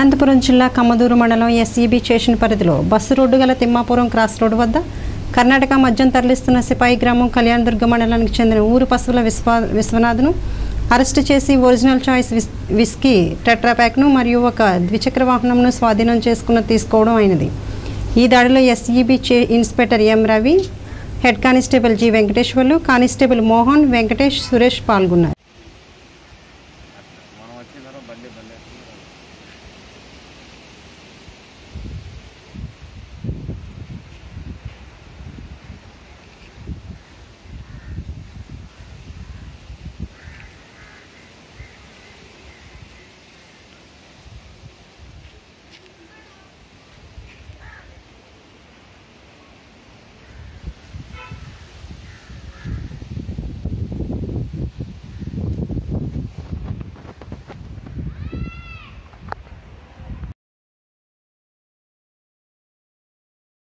అనంతపురం జిల్లా కమ్మదూరు మండలం SEB station పరిధిలో బస్సు రోడ్డు గల తిమ్మాపురం క్రాస్ రోడ్డు వద్ద కర్ణాటక మద్యం తరలిస్తున్న సిపాయి గ్రామం కళ్యాణదుర్గ మండలానికి చెందిన ఊరు పశువుల విశ్వనాథ్ను అరెస్టు చేసి ఒరిజినల్ చాయిస్ విస్కీ టెట్రాప్యాక్ను మరియు ఒక ద్విచక్ర వాహనంను స్వాధీనం చేసుకుని తీసుకోవడం అయినది. ఈ దాడిలో SEB inspector M Ravi, head constable G Venkateswarlu, constable Mohan, Venkatesh, Suresh పాల్గొన్నారు.